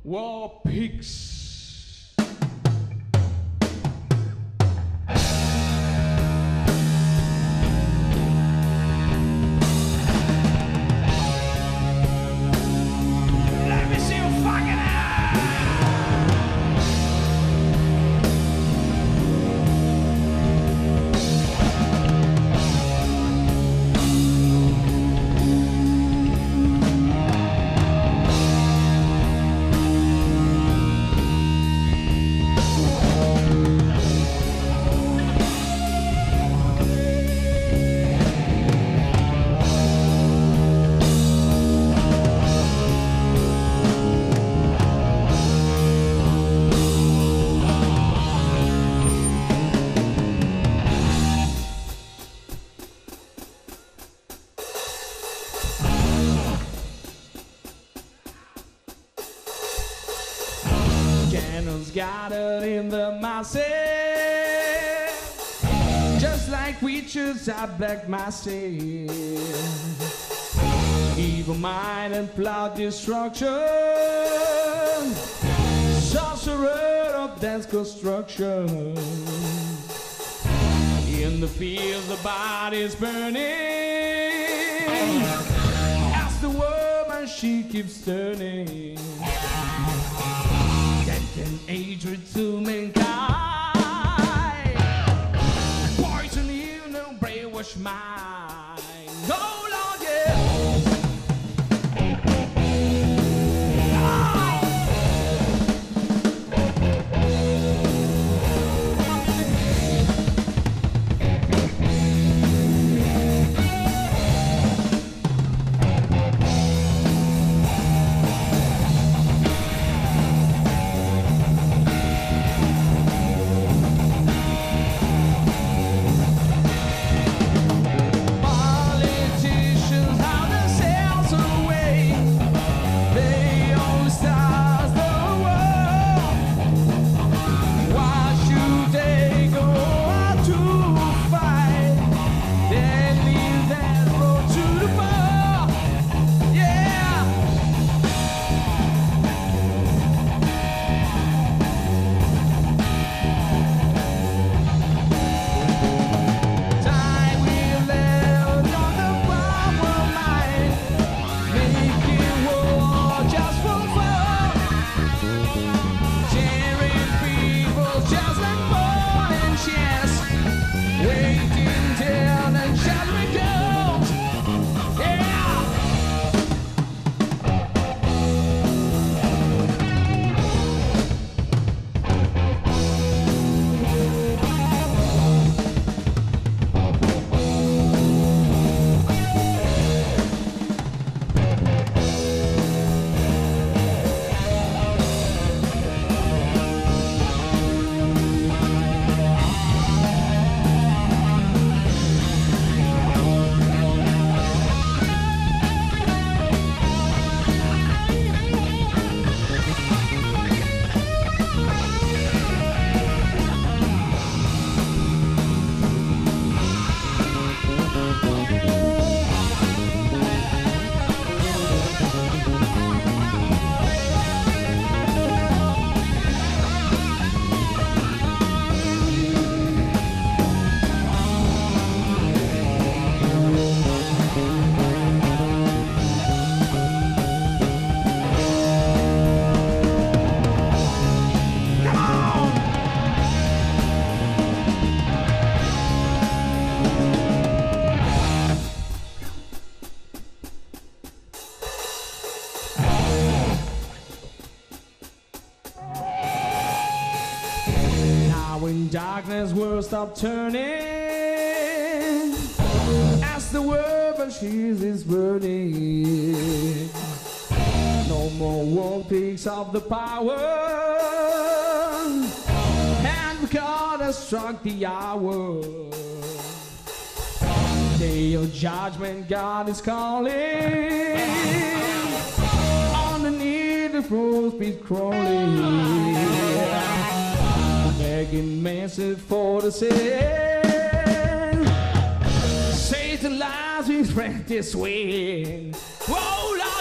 War Pigs. Let me see you fucking candles gathered in the masses, just like witches at black masses. Evil mind and plot destruction, sorcerer of dance construction. In the field the body's burning, as the woman she keeps turning. And hatred to mankind, poison in a brainwashed mind. Oh Lord, yeah. When darkness will stop turning, as the world machine is burning, no more war pigs of the power, and God has struck the hour. Day of judgment, God is calling, underneath the froze beat crawling, begging mercy for the sin. Satan lies with practice win. Whoa, Lord.